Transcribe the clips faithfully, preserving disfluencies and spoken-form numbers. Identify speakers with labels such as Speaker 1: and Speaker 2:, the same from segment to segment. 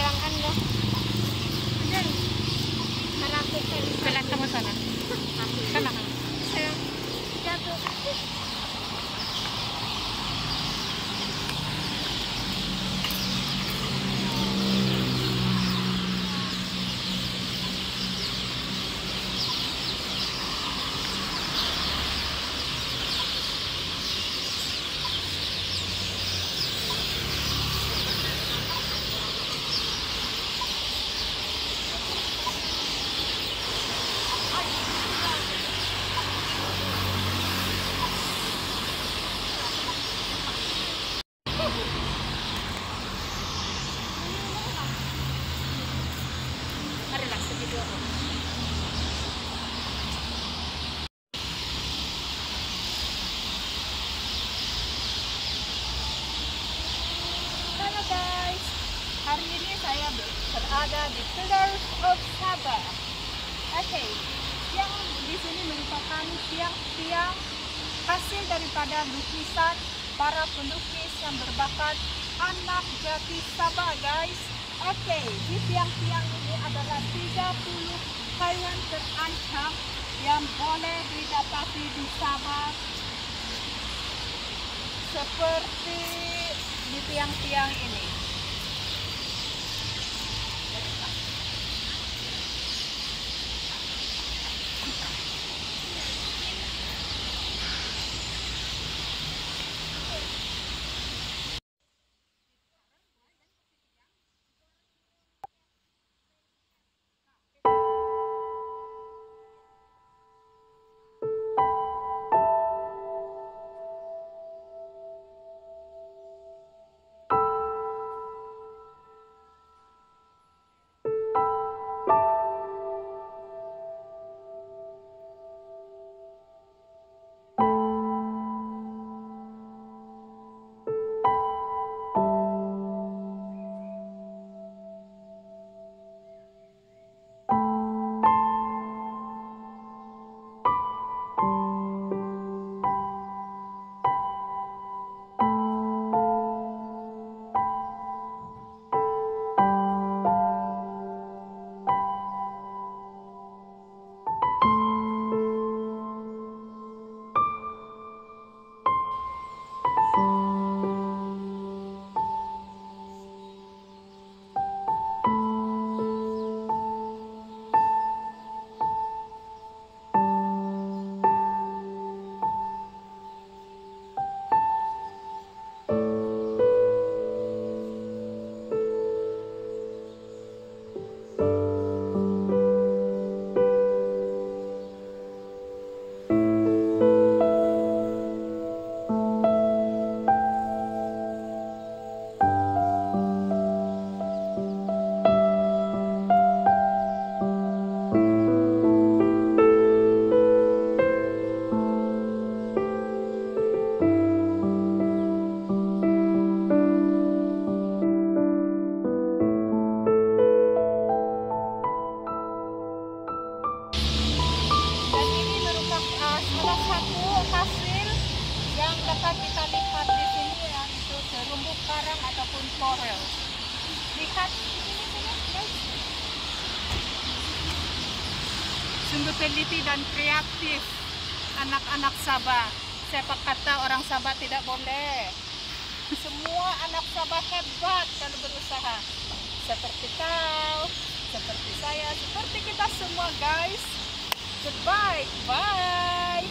Speaker 1: Walang ano. Ano? Marami kayo.
Speaker 2: Kailan ka mo sana? Sana ka?
Speaker 1: Saya. Gato.
Speaker 2: Relax sa video ako.
Speaker 1: Halo guys, hari ini saya berada di Pillars of Sabah. Oke, yang di sini merupakan tiang-tiang hasil daripada lukisan para pelukis yang berbakat anak jati Sabah guys. Oke, di tiang-tiang ini adalah tiga puluh hewan terancam yang boleh didapati di Sabah, seperti di tiang-tiang ini. Dan ini merupakan salah satu hasil yang dapat kita lihat di sini, yaitu terumbu karang ataupun korel. Lihat di sini, sini, guys. Sungguh teliti dan kreatif anak-anak Sabah. Siapa kata orang Sabah tidak boleh? Semua anak Sabah hebat kalau berusaha. Seperti kau, seperti saya, seperti kita semua guys. Goodbye, bye.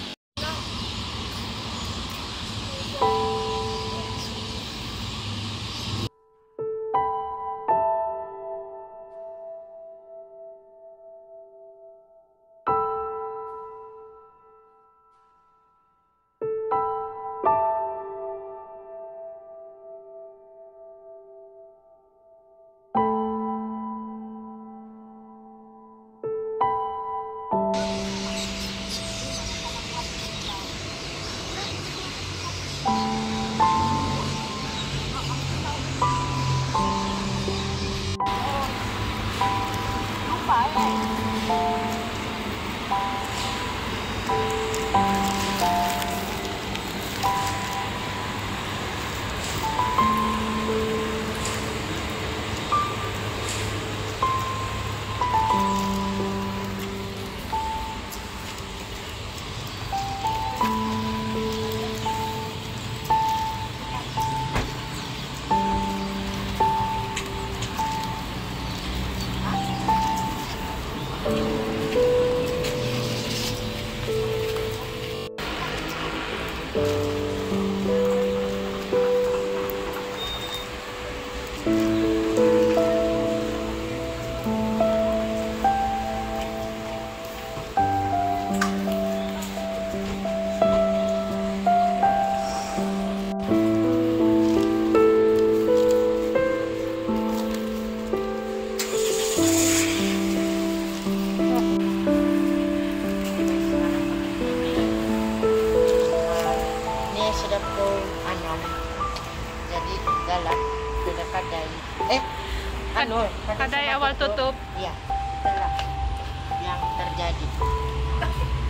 Speaker 3: anu pada
Speaker 2: Kadai
Speaker 3: sama
Speaker 2: awal tutup.
Speaker 3: Iya, itulah yang terjadi.